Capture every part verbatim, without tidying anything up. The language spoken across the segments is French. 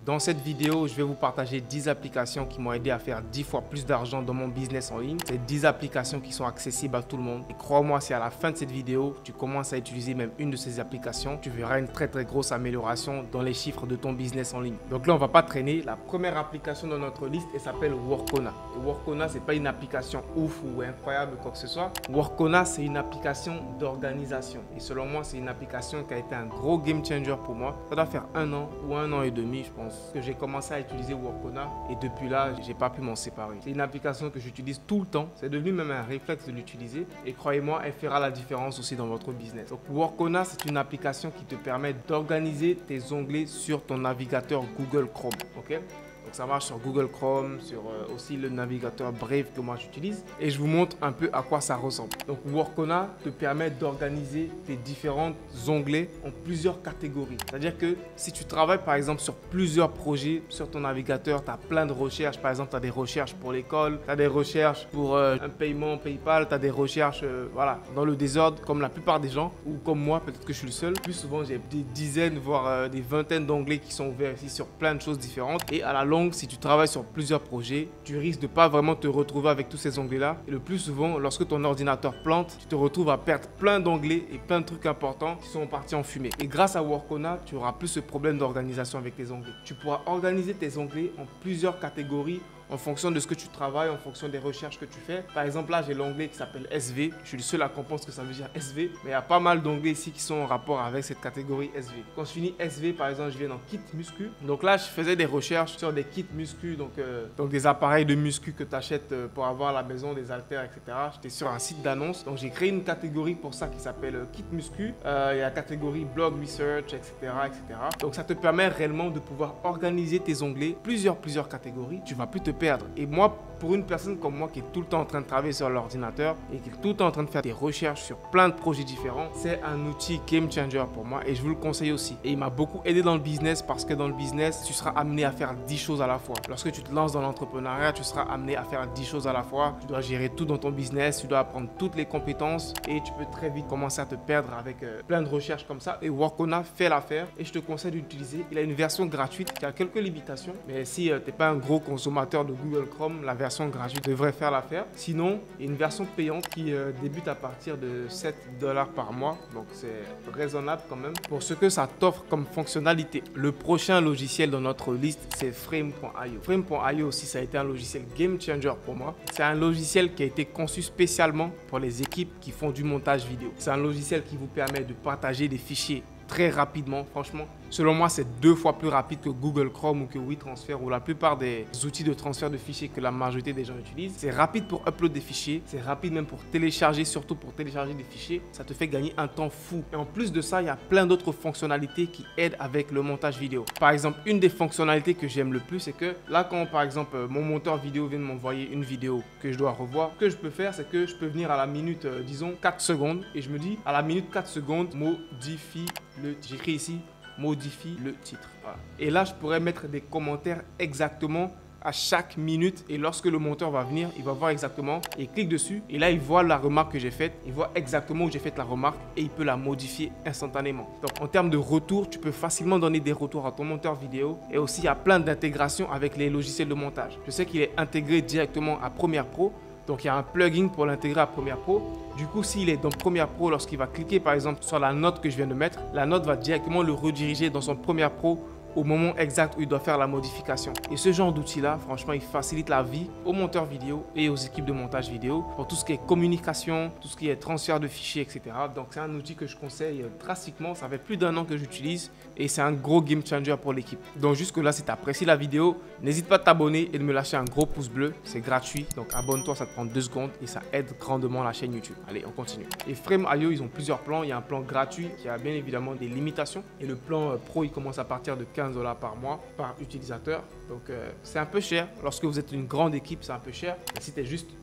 Dans cette vidéo, je vais vous partager dix applications qui m'ont aidé à faire dix fois plus d'argent dans mon business en ligne. C'est dix applications qui sont accessibles à tout le monde. Et crois-moi, si à la fin de cette vidéo, tu commences à utiliser même une de ces applications, tu verras une très très grosse amélioration dans les chiffres de ton business en ligne. Donc là, on ne va pas traîner. La première application dans notre liste, elle s'appelle Workona. Et Workona, ce n'est pas une application ouf ou incroyable quoi que ce soit. Workona, c'est une application d'organisation. Et selon moi, c'est une application qui a été un gros game changer pour moi. Ça doit faire un an ou un an et demi, je pense, que j'ai commencé à utiliser Workona et depuis là, j'ai pas pu m'en séparer. C'est une application que j'utilise tout le temps. C'est devenu même un réflexe de l'utiliser et croyez-moi, elle fera la différence aussi dans votre business. Donc Workona, c'est une application qui te permet d'organiser tes onglets sur ton navigateur Google Chrome. Ok? Donc ça marche sur Google Chrome, sur euh, aussi le navigateur Brave que moi j'utilise. Et je vous montre un peu à quoi ça ressemble. Donc Workona te permet d'organiser tes différents onglets en plusieurs catégories. C'est-à-dire que si tu travailles par exemple sur plusieurs projets sur ton navigateur, tu as plein de recherches. Par exemple, tu as des recherches pour l'école, tu as des recherches pour euh, un paiement PayPal, tu as des recherches euh, voilà, dans le désordre comme la plupart des gens ou comme moi, peut-être que je suis le seul. Plus souvent, j'ai des dizaines, voire euh, des vingtaines d'onglets qui sont ouverts ici sur plein de choses différentes. Et à la longue, si tu travailles sur plusieurs projets, tu risques de ne pas vraiment te retrouver avec tous ces onglets-là. Et le plus souvent, lorsque ton ordinateur plante, tu te retrouves à perdre plein d'onglets et plein de trucs importants qui sont partis en fumée. Et grâce à Workona, tu n'auras plus ce problème d'organisation avec tes onglets. Tu pourras organiser tes onglets en plusieurs catégories en fonction de ce que tu travailles, en fonction des recherches que tu fais. Par exemple, là, j'ai l'onglet qui s'appelle S V. Je suis le seul à comprendre ce que ça veut dire S V. Mais il y a pas mal d'onglets ici qui sont en rapport avec cette catégorie S V. Quand je finis S V, par exemple, je viens dans Kit Muscu. Donc là, je faisais des recherches sur des kits muscu, donc, euh, donc des appareils de muscu que tu achètes euh, pour avoir à la maison, des haltères, et cetera. J'étais sur un site d'annonce. Donc j'ai créé une catégorie pour ça qui s'appelle euh, Kit Muscu. Euh, il y a la catégorie Blog Research, et cetera, et cetera. Donc ça te permet réellement de pouvoir organiser tes onglets, plusieurs, plusieurs catégories. Tu vas plus te perdre. Et moi, pour une personne comme moi qui est tout le temps en train de travailler sur l'ordinateur et qui est tout le temps en train de faire des recherches sur plein de projets différents, c'est un outil game changer pour moi et je vous le conseille aussi. Et il m'a beaucoup aidé dans le business parce que dans le business, tu seras amené à faire dix choses à la fois. Lorsque tu te lances dans l'entrepreneuriat, tu seras amené à faire dix choses à la fois. Tu dois gérer tout dans ton business, tu dois apprendre toutes les compétences et tu peux très vite commencer à te perdre avec euh, plein de recherches comme ça. Et Workona fait l'affaire et je te conseille d'utiliser. Il a une version gratuite qui a quelques limitations, mais si euh, tu n'es pas un gros consommateur de Google Chrome, la version gratuite devrait faire l'affaire. Sinon, il y a une version payante qui euh, débute à partir de sept dollars par mois. Donc, c'est raisonnable quand même pour ce que ça t'offre comme fonctionnalité. Le prochain logiciel dans notre liste, c'est Frame point i o. Frame point i o aussi, ça a été un logiciel game changer pour moi. C'est un logiciel qui a été conçu spécialement pour les équipes qui font du montage vidéo. C'est un logiciel qui vous permet de partager des fichiers très rapidement, franchement. Selon moi, c'est deux fois plus rapide que Google Chrome ou que WeTransfer ou la plupart des outils de transfert de fichiers que la majorité des gens utilisent. C'est rapide pour upload des fichiers, c'est rapide même pour télécharger, surtout pour télécharger des fichiers. Ça te fait gagner un temps fou. Et en plus de ça, il y a plein d'autres fonctionnalités qui aident avec le montage vidéo. Par exemple, une des fonctionnalités que j'aime le plus, c'est que là, quand par exemple, mon monteur vidéo vient de m'envoyer une vidéo que je dois revoir, ce que je peux faire, c'est que je peux venir à la minute, euh, disons, quatre secondes et je me dis, à la minute quatre secondes, modifie le... J'écris ici, modifie le titre. Voilà. Et là, je pourrais mettre des commentaires exactement à chaque minute et lorsque le monteur va venir, il va voir exactement et il clique dessus et là, il voit la remarque que j'ai faite, il voit exactement où j'ai fait la remarque et il peut la modifier instantanément. Donc, en termes de retour, tu peux facilement donner des retours à ton monteur vidéo et aussi, il y a plein d'intégrations avec les logiciels de montage. Je sais qu'il est intégré directement à Premiere Pro. Donc, il y a un plugin pour l'intégrer à Premiere Pro. Du coup, s'il est dans Premiere Pro, lorsqu'il va cliquer par exemple sur la note que je viens de mettre, la note va directement le rediriger dans son Premiere Pro au moment exact où il doit faire la modification. Et ce genre d'outil-là, franchement, il facilite la vie aux monteurs vidéo et aux équipes de montage vidéo pour tout ce qui est communication, tout ce qui est transfert de fichiers, et cetera. Donc, c'est un outil que je conseille drastiquement. Ça fait plus d'un an que j'utilise et c'est un gros game changer pour l'équipe. Donc, jusque-là, si tu apprécies la vidéo, n'hésite pas à t'abonner et de me lâcher un gros pouce bleu. C'est gratuit. Donc, abonne-toi, ça te prend deux secondes et ça aide grandement la chaîne YouTube. Allez, on continue. Et Frame point i o, ils ont plusieurs plans. Il y a un plan gratuit qui a bien évidemment des limitations. Et le plan pro, il commence à partir de quinze dollars par mois par utilisateur. Donc, euh, c'est un peu cher. Lorsque vous êtes une grande équipe, c'est un peu cher. Mais si tu es juste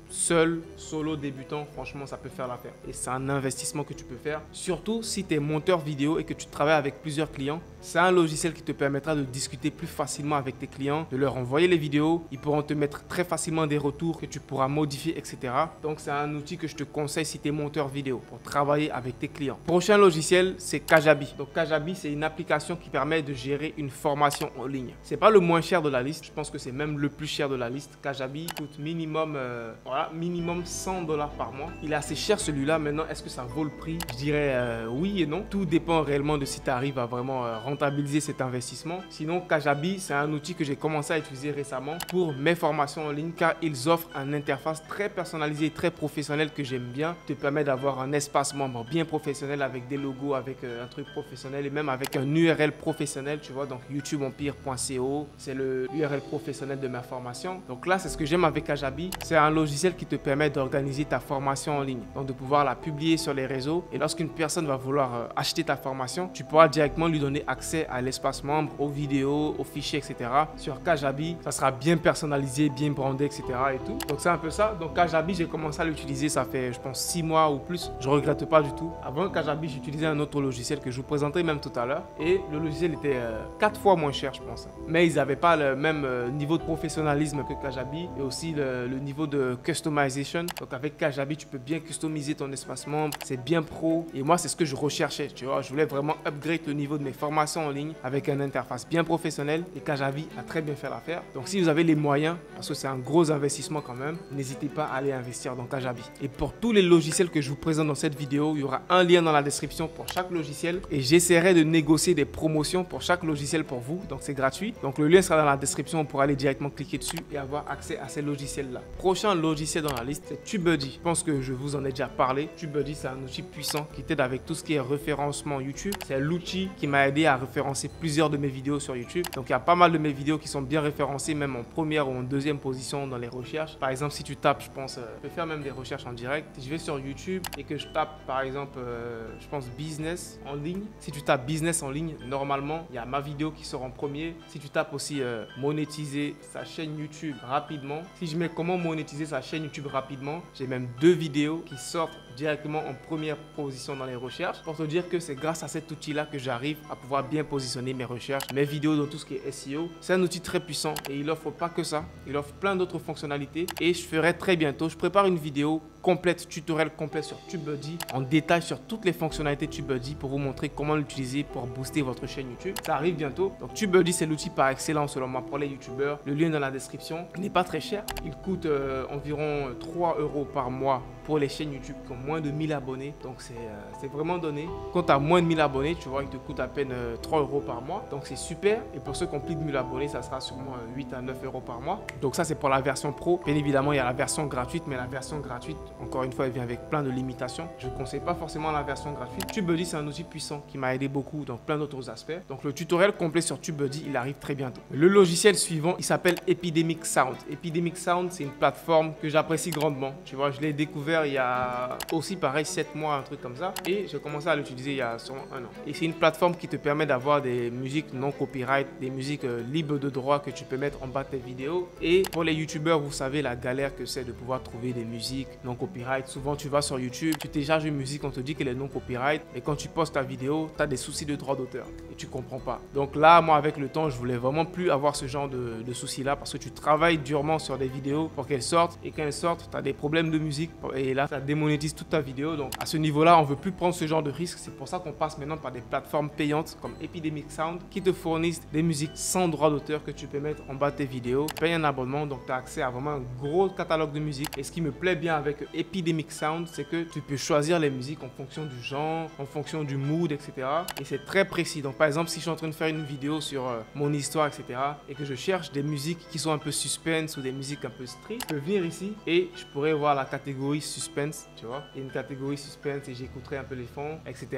seul, solo, débutant, franchement, ça peut faire l'affaire. Et c'est un investissement que tu peux faire. Surtout si tu es monteur vidéo et que tu travailles avec plusieurs clients. C'est un logiciel qui te permettra de discuter plus facilement avec tes clients, de leur envoyer les vidéos. Ils pourront te mettre très facilement des retours que tu pourras modifier, et cetera. Donc, c'est un outil que je te conseille si tu es monteur vidéo pour travailler avec tes clients. Prochain logiciel, c'est Kajabi. Donc, Kajabi, c'est une application qui permet de gérer une formation en ligne. C'est pas le moins cher de la liste. Je pense que c'est même le plus cher de la liste. Kajabi coûte minimum, euh, voilà, minimum cent dollars par mois. Il est assez cher celui-là. Maintenant, est-ce que ça vaut le prix? Je dirais euh, oui et non. Tout dépend réellement de si tu arrives à vraiment euh, rentabiliser cet investissement. Sinon, Kajabi, c'est un outil que j'ai commencé à utiliser récemment pour mes formations en ligne car ils offrent une interface très personnalisée, très professionnelle que j'aime bien. Te permet d'avoir un espace membre bien professionnel avec des logos, avec euh, un truc professionnel et même avec un U R L professionnel, tu vois. Donc, youtube empire point co, c'est le U R L professionnel de ma formation. Donc là, c'est ce que j'aime avec Kajabi. C'est un logiciel qui te permet d'organiser ta formation en ligne. Donc, de pouvoir la publier sur les réseaux. Et lorsqu'une personne va vouloir euh, acheter ta formation, tu pourras directement lui donner accès à l'espace membre, aux vidéos, aux fichiers, et cetera. Sur Kajabi, ça sera bien personnalisé, bien brandé, et cetera. Et tout. Donc, c'est un peu ça. Donc, Kajabi, j'ai commencé à l'utiliser, ça fait, je pense, six mois ou plus. Je regrette pas du tout. Avant Kajabi, j'utilisais un autre logiciel que je vous présenterai même tout à l'heure. Et le logiciel était euh, quatre fois moins cher, je pense. Mais ils n'avaient pas le même euh, niveau de professionnalisme que Kajabi et aussi le, le niveau de customization. Donc, avec Kajabi, tu peux bien customiser ton espace membre. C'est bien pro. Et moi, c'est ce que je recherchais, tu vois. Je voulais vraiment upgrade le niveau de mes formations en ligne avec une interface bien professionnelle et Kajabi a très bien fait l'affaire. Donc, si vous avez les moyens, parce que c'est un gros investissement quand même, n'hésitez pas à aller investir dans Kajabi. Et pour tous les logiciels que je vous présente dans cette vidéo, il y aura un lien dans la description pour chaque logiciel et j'essaierai de négocier des promotions pour chaque logiciel pour vous. Donc, c'est gratuit. Donc, le lien sera dans la description pour aller directement cliquer dessus et avoir accès à ces logiciels-là. Prochain logiciel dans la liste, c'est TubeBuddy. Je pense que je vous en ai déjà parlé. TubeBuddy, c'est un outil puissant qui t'aide avec tout ce qui est référencement YouTube. C'est l'outil qui m'a aidé à référencer plusieurs de mes vidéos sur YouTube. Donc, il y a pas mal de mes vidéos qui sont bien référencées, même en première ou en deuxième position dans les recherches. Par exemple, si tu tapes, je pense, euh, je peux faire même des recherches en direct. Si je vais sur YouTube et que je tape, par exemple, euh, je pense business en ligne. Si tu tapes business en ligne, normalement, il y a ma vidéo qui sort en premier. Si tu tapes aussi euh, monétiser sa chaîne YouTube rapidement. Si je mets comment monétiser sa chaîne YouTube rapidement, j'ai même deux vidéos qui sortent directement en première position dans les recherches pour te dire que c'est grâce à cet outil-là que j'arrive à pouvoir bien positionner mes recherches, mes vidéos dans tout ce qui est S E O. C'est un outil très puissant et il offre pas que ça, il offre plein d'autres fonctionnalités et je ferai très bientôt, je prépare une vidéo complète, tutoriel complet sur TubeBuddy en détail sur toutes les fonctionnalités de TubeBuddy pour vous montrer comment l'utiliser pour booster votre chaîne YouTube. Ça arrive bientôt. Donc TubeBuddy, c'est l'outil par excellence selon moi pour les youtubeurs. Le lien dans la description. Il n'est pas très cher. Il coûte euh, environ trois euros par mois pour les chaînes YouTube qui ont moins de mille abonnés. Donc c'est euh, vraiment donné. Quand tu as moins de mille abonnés, tu vois, il te coûte à peine euh, trois euros par mois. Donc c'est super. Et pour ceux qui ont plus de mille abonnés, ça sera sûrement euh, huit à neuf euros par mois. Donc ça, c'est pour la version pro. Bien évidemment, il y a la version gratuite, mais la version gratuite, encore une fois, elle vient avec plein de limitations. Je ne conseille pas forcément la version gratuite. TubeBuddy, c'est un outil puissant qui m'a aidé beaucoup dans plein d'autres aspects. Donc le tutoriel complet sur TubeBuddy, il arrive très bientôt. Le logiciel suivant, il s'appelle Epidemic Sound. Epidemic Sound, c'est une plateforme que j'apprécie grandement. Tu vois, je l'ai découvert il y a aussi pareil sept mois, un truc comme ça. Et j'ai commencé à l'utiliser il y a sûrement un an. Et c'est une plateforme qui te permet d'avoir des musiques non copyright, des musiques euh, libres de droit que tu peux mettre en bas de tes vidéos. Et pour les youtubeurs, vous savez la galère que c'est de pouvoir trouver des musiques non copyright. Souvent, tu vas sur YouTube, tu télécharges une musique, on te dit qu'elle est non copyright. Et quand tu postes ta vidéo, tu as des soucis de droit d'auteur. Et tu comprends pas. Donc là, moi, avec le temps, je voulais vraiment plus avoir ce genre de, de soucis-là parce que tu travailles durement sur des vidéos pour qu'elles sortent. Et quand elles sortent, tu as des problèmes de musique. Et là, ça démonétise toute ta vidéo. Donc à ce niveau-là, on veut plus prendre ce genre de risque. C'est pour ça qu'on passe maintenant par des plateformes payantes comme Epidemic Sound qui te fournissent des musiques sans droit d'auteur que tu peux mettre en bas de tes vidéos. Tu payes un abonnement, donc tu as accès à vraiment un gros catalogue de musique. Et ce qui me plaît bien avec Epidemic Sound, c'est que tu peux choisir les musiques en fonction du genre, en fonction du mood, et cetera. Et c'est très précis. Donc par exemple, si je suis en train de faire une vidéo sur euh, mon histoire, et cetera, et que je cherche des musiques qui sont un peu suspense ou des musiques un peu street, je peux venir ici et je pourrais voir la catégorie suspense, tu vois. Il y a une catégorie suspense et j'écouterai un peu les fonds, et cetera.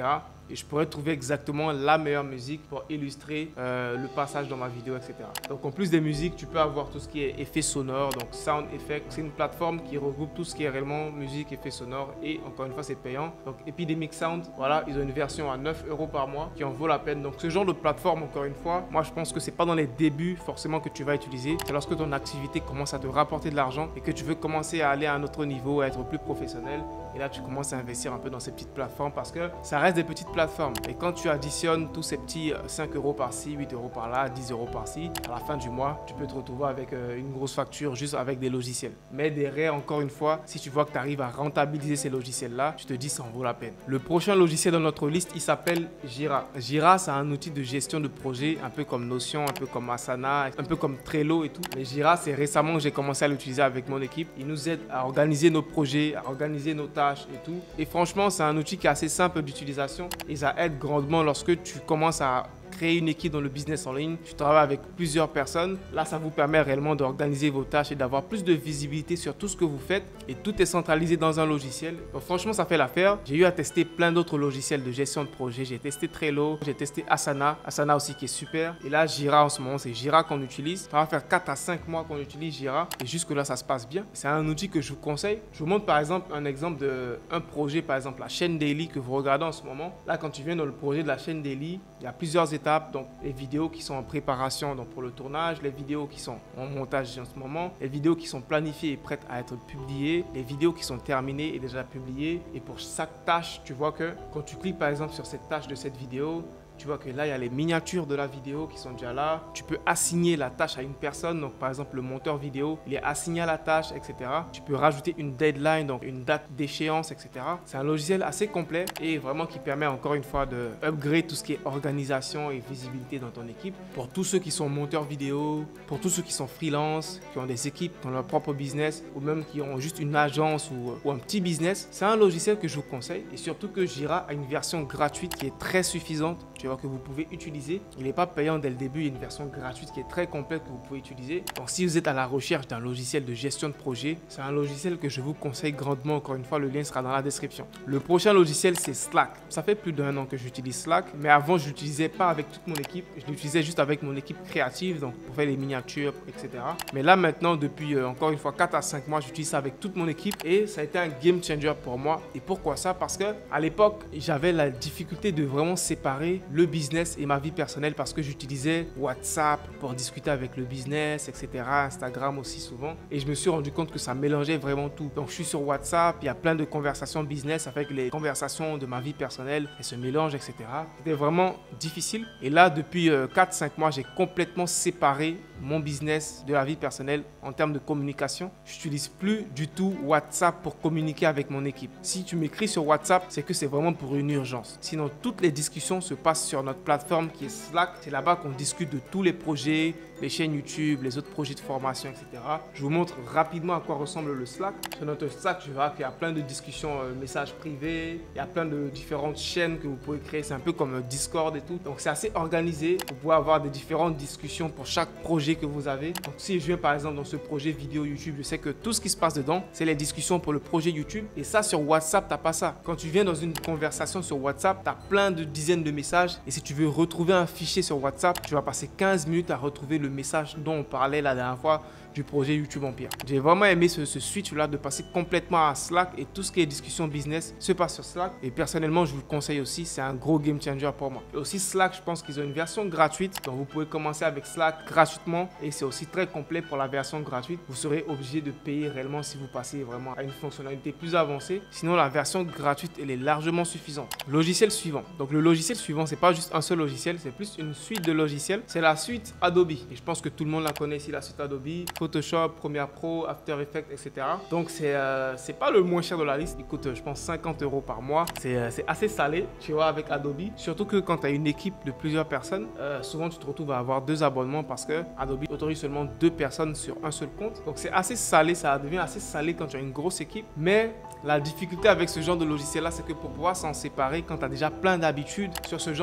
et je pourrais trouver exactement la meilleure musique pour illustrer euh, le passage dans ma vidéo, et cetera. Donc en plus des musiques, tu peux avoir tout ce qui est effets sonores, donc Sound Effect. C'est une plateforme qui regroupe tout ce qui est réellement musique, effets sonores, et encore une fois c'est payant. Donc Epidemic Sound, voilà, ils ont une version à neuf euros par mois qui en vaut la peine. Donc ce genre de plateforme, encore une fois, moi je pense que c'est pas dans les débuts forcément que tu vas utiliser. C'est lorsque ton activité commence à te rapporter de l'argent et que tu veux commencer à aller à un autre niveau, à être plus professionnel. Et là, tu commences à investir un peu dans ces petites plateformes parce que ça reste des petites plateformes. Et quand tu additionnes tous ces petits cinq euros par-ci, huit euros par-là, dix euros par-ci, à la fin du mois, tu peux te retrouver avec une grosse facture juste avec des logiciels. Mais derrière, encore une fois, si tu vois que tu arrives à rentabiliser ces logiciels-là, tu te dis ça en vaut la peine. Le prochain logiciel dans notre liste, il s'appelle Jira. Jira, c'est un outil de gestion de projet, un peu comme Notion, un peu comme Asana, un peu comme Trello et tout. Mais Jira, c'est récemment que j'ai commencé à l'utiliser avec mon équipe. Il nous aide à organiser nos projets, à organiser nos tâches et tout. Et franchement, c'est un outil qui est assez simple d'utilisation et ça aide grandement lorsque tu commences à créer une équipe dans le business en ligne, tu travailles avec plusieurs personnes. Là, ça vous permet réellement d'organiser vos tâches et d'avoir plus de visibilité sur tout ce que vous faites et tout est centralisé dans un logiciel. Donc franchement, ça fait l'affaire. J'ai eu à tester plein d'autres logiciels de gestion de projet. J'ai testé Trello, j'ai testé Asana, Asana aussi qui est super. Et là, Jira en ce moment, c'est Jira qu'on utilise. Ça va faire quatre à cinq mois qu'on utilise Jira et jusque là, ça se passe bien. C'est un outil que je vous conseille. Je vous montre par exemple un exemple d'un projet, par exemple la chaîne Daily que vous regardez en ce moment. Là, quand tu viens dans le projet de la chaîne Daily, il y a plusieurs étapes. Donc les vidéos qui sont en préparation donc pour le tournage, les vidéos qui sont en montage en ce moment, les vidéos qui sont planifiées et prêtes à être publiées, les vidéos qui sont terminées et déjà publiées. Et pour chaque tâche, tu vois que quand tu cliques par exemple sur cette tâche de cette vidéo, tu vois que là, il y a les miniatures de la vidéo qui sont déjà là. Tu peux assigner la tâche à une personne. Donc, par exemple, le monteur vidéo, il est assigné à la tâche, et cetera. Tu peux rajouter une deadline, donc une date d'échéance, et cetera. C'est un logiciel assez complet et vraiment qui permet encore une fois de upgrade tout ce qui est organisation et visibilité dans ton équipe. Pour tous ceux qui sont monteurs vidéo, pour tous ceux qui sont freelance, qui ont des équipes dans leur propre business ou même qui ont juste une agence ou, ou un petit business, c'est un logiciel que je vous conseille et surtout que Jira a une version gratuite qui est très suffisante. Tu vois que vous pouvez utiliser. Il n'est pas payant dès le début, il y a une version gratuite qui est très complète que vous pouvez utiliser. Donc si vous êtes à la recherche d'un logiciel de gestion de projet, c'est un logiciel que je vous conseille grandement. Encore une fois, le lien sera dans la description. Le prochain logiciel, c'est Slack. Ça fait plus d'un an que j'utilise Slack, mais avant, je l'utilisais pas avec toute mon équipe. Je l'utilisais juste avec mon équipe créative, donc pour faire les miniatures, et cetera. Mais là, maintenant, depuis euh, encore une fois quatre à cinq mois, j'utilise ça avec toute mon équipe et ça a été un game changer pour moi. Et pourquoi ça? Parce que à l'époque, j'avais la difficulté de vraiment séparer le business et ma vie personnelle parce que j'utilisais WhatsApp pour discuter avec le business, et cetera. Instagram aussi souvent. Et je me suis rendu compte que ça mélangeait vraiment tout. Donc je suis sur WhatsApp, il y a plein de conversations business avec les conversations de ma vie personnelle. Elles se mélangent, et cetera. C'était vraiment difficile. Et là, depuis quatre cinq mois, j'ai complètement séparé mon business de la vie personnelle en termes de communication. Je n'utilise plus du tout WhatsApp pour communiquer avec mon équipe. Si tu m'écris sur WhatsApp, c'est que c'est vraiment pour une urgence. Sinon, toutes les discussions se passent sur notre plateforme qui est Slack. C'est là-bas qu'on discute de tous les projets, les chaînes YouTube, les autres projets de formation, et cetera. Je vous montre rapidement à quoi ressemble le Slack. Sur notre Slack, tu verras qu'il y a plein de discussions, euh, messages privés. Il y a plein de différentes chaînes que vous pouvez créer. C'est un peu comme Discord et tout. Donc, c'est assez organisé. Vous pouvez avoir des différentes discussions pour chaque projet que vous avez. Donc, si je viens par exemple dans ce projet vidéo YouTube, je sais que tout ce qui se passe dedans, c'est les discussions pour le projet YouTube. Et ça, sur WhatsApp, tu n'as pas ça. Quand tu viens dans une conversation sur WhatsApp, tu as plein de dizaines de messages. Et si tu veux retrouver un fichier sur WhatsApp, tu vas passer quinze minutes à retrouver le message dont on parlait la dernière fois du projet YouTube Empire. J'ai vraiment aimé ce, ce switch-là de passer complètement à Slack et tout ce qui est discussion business se passe sur Slack. Et personnellement, je vous le conseille aussi, c'est un gros game changer pour moi. Et aussi Slack, je pense qu'ils ont une version gratuite. Donc vous pouvez commencer avec Slack gratuitement et c'est aussi très complet pour la version gratuite. Vous serez obligé de payer réellement si vous passez vraiment à une fonctionnalité plus avancée. Sinon, la version gratuite, elle est largement suffisante. Logiciel suivant. Donc le logiciel suivant, c'est pas juste un seul logiciel, c'est plus une suite de logiciels. C'est la suite Adobe. Et je pense que tout le monde la connaît ici, la suite Adobe. Photoshop, Premiere Pro, After Effects, et cetera. Donc c'est euh, c'est pas le moins cher de la liste. Il coûte, je pense, cinquante euros par mois. C'est euh, assez salé, tu vois, avec Adobe. Surtout que quand tu as une équipe de plusieurs personnes, euh, souvent tu te retrouves à avoir deux abonnements parce que Adobe autorise seulement deux personnes sur un seul compte. Donc c'est assez salé, ça devient assez salé quand tu as une grosse équipe. Mais la difficulté avec ce genre de logiciel-là, c'est que pour pouvoir s'en séparer, quand tu as déjà plein d'habitudes sur ce genre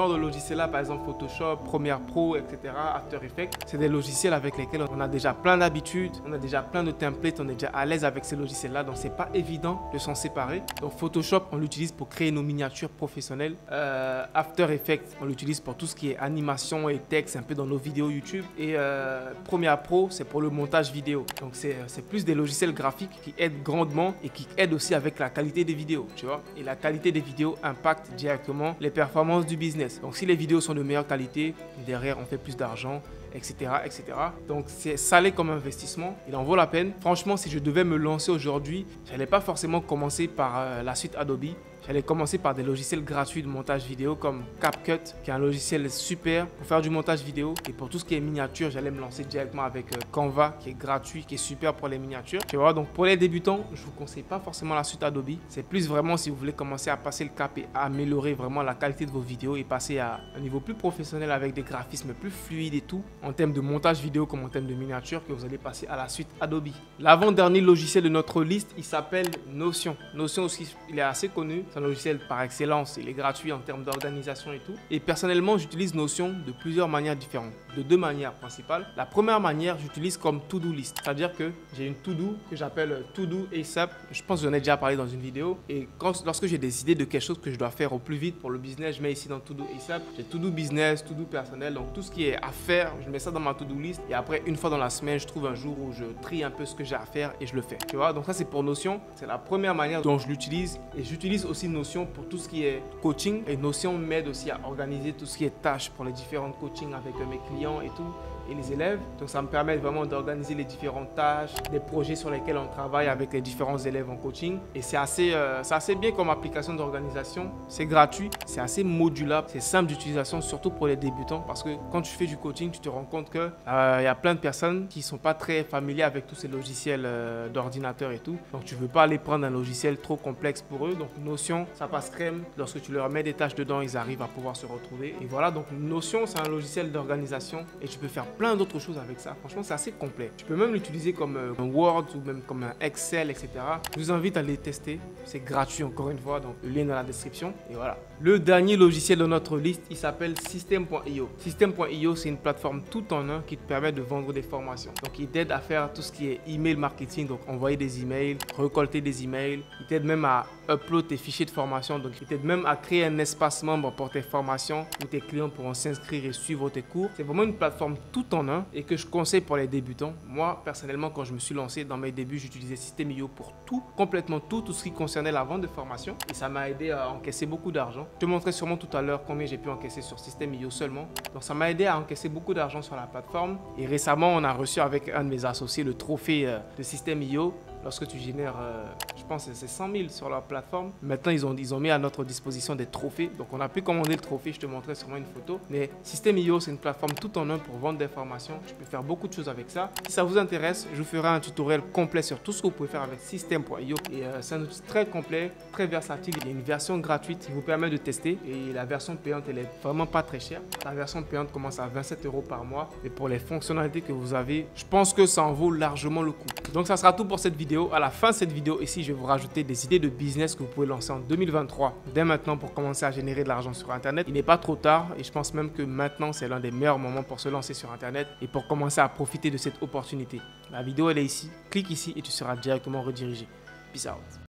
de logiciels-là, par exemple Photoshop, Premiere Pro, et cetera, After Effects, c'est des logiciels avec lesquels on a déjà plein d'habitudes, on a déjà plein de templates, on est déjà à l'aise avec ces logiciels-là, donc c'est pas évident de s'en séparer. Donc Photoshop, on l'utilise pour créer nos miniatures professionnelles. Euh, After Effects, on l'utilise pour tout ce qui est animation et texte, un peu dans nos vidéos YouTube. Et euh, Premiere Pro, c'est pour le montage vidéo. Donc c'est plus des logiciels graphiques qui aident grandement et qui aident aussi avec la qualité des vidéos, tu vois. Et la qualité des vidéos impacte directement les performances du business. Donc si les vidéos sont de meilleure qualité, derrière on fait plus d'argent, et cetera, et cetera. Donc c'est salé comme investissement, il en vaut la peine. Franchement, si je devais me lancer aujourd'hui, je n'allais pas forcément commencer par euh, la suite Adobe. J'allais commencer par des logiciels gratuits de montage vidéo comme CapCut, qui est un logiciel super pour faire du montage vidéo. Et pour tout ce qui est miniature, j'allais me lancer directement avec euh, Canva, qui est gratuit, qui est super pour les miniatures. Tu vois, donc pour les débutants, je ne vous conseille pas forcément la suite Adobe. C'est plus vraiment si vous voulez commencer à passer le cap et à améliorer vraiment la qualité de vos vidéos et passer à un niveau plus professionnel avec des graphismes plus fluides et tout, en termes de montage vidéo comme en termes de miniature, que vous allez passer à la suite Adobe. L'avant-dernier logiciel de notre liste, il s'appelle Notion. Notion aussi, il est assez connu. C'est un logiciel par excellence, il est gratuit en termes d'organisation et tout. Et personnellement, j'utilise Notion de plusieurs manières différentes, de deux manières principales. La première manière, j'utilise comme to-do list, c'est-à-dire que j'ai une to-do que j'appelle to-do ASAP. Je pense que j'en ai déjà parlé dans une vidéo. Et quand, lorsque j'ai des idées de quelque chose que je dois faire au plus vite pour le business, je mets ici dans to-do ASAP. J'ai to-do business, to-do personnel, donc tout ce qui est à faire, je mets ça dans ma to-do list. Et après, une fois dans la semaine, je trouve un jour où je trie un peu ce que j'ai à faire et je le fais. Tu vois, donc ça c'est pour Notion. C'est la première manière dont je l'utilise. Et j'utilise aussi Notion pour tout ce qui est coaching. Et Notion m'aide aussi à organiser tout ce qui est tâches pour les différents coachings avec mes clients et tout, et les élèves. Donc ça me permet vraiment d'organiser les différentes tâches, des projets sur lesquels on travaille avec les différents élèves en coaching. Et c'est assez, euh, c'est assez bien comme application d'organisation. C'est gratuit, c'est assez modulable, c'est simple d'utilisation, surtout pour les débutants, parce que quand tu fais du coaching, tu te rends compte qu'il euh, y a plein de personnes qui ne sont pas très familières avec tous ces logiciels euh, d'ordinateur et tout. Donc tu ne veux pas aller prendre un logiciel trop complexe pour eux. Donc Notion, ça passe crème. Lorsque tu leur mets des tâches dedans, ils arrivent à pouvoir se retrouver. Et voilà, donc Notion, c'est un logiciel d'organisation et tu peux faire plein d'autres choses avec ça. Franchement, c'est assez complet. Tu peux même l'utiliser comme euh, un Word ou même comme un Excel, et cetera. Je vous invite à les tester. C'est gratuit encore une fois, donc le lien dans la description. Et voilà. Le dernier logiciel de notre liste, il s'appelle System point i o. System point i o, c'est une plateforme tout en un qui te permet de vendre des formations. Donc, il t'aide à faire tout ce qui est email marketing, donc envoyer des emails, récolter des emails. Il t'aide même à upload tes fichiers de formation. Donc, il t'aide même à créer un espace membre pour tes formations où tes clients pourront s'inscrire et suivre tes cours. C'est vraiment une plateforme tout en un et que je conseille pour les débutants. Moi, personnellement, quand je me suis lancé dans mes débuts, j'utilisais System point i o pour tout, complètement tout, tout ce qui concernait la vente de formation. Et ça m'a aidé à encaisser beaucoup d'argent. Je te montrerai sûrement tout à l'heure combien j'ai pu encaisser sur System point i o seulement. Donc, ça m'a aidé à encaisser beaucoup d'argent sur la plateforme. Et récemment, on a reçu avec un de mes associés le trophée de System point i o. Lorsque tu génères, euh, je pense que c'est cent mille sur leur plateforme. Maintenant, ils ont, ils ont mis à notre disposition des trophées. Donc, on a pu commander le trophée. Je te montrerai sûrement une photo. Mais System point i o, c'est une plateforme tout en un pour vendre des formations. Tu peux faire beaucoup de choses avec ça. Si ça vous intéresse, je vous ferai un tutoriel complet sur tout ce que vous pouvez faire avec System point i o. Et euh, c'est un outil très complet, très versatile. Il y a une version gratuite qui vous permet de tester. Et la version payante, elle est vraiment pas très chère. La version payante commence à vingt-sept euros par mois. Et pour les fonctionnalités que vous avez, je pense que ça en vaut largement le coup. Donc, ça sera tout pour cette vidéo. À la fin de cette vidéo ici, je vais vous rajouter des idées de business que vous pouvez lancer en deux mille vingt-trois dès maintenant pour commencer à générer de l'argent sur Internet. Il n'est pas trop tard et je pense même que maintenant c'est l'un des meilleurs moments pour se lancer sur Internet et pour commencer à profiter de cette opportunité. La vidéo elle est ici, clique ici et tu seras directement redirigé. Peace out.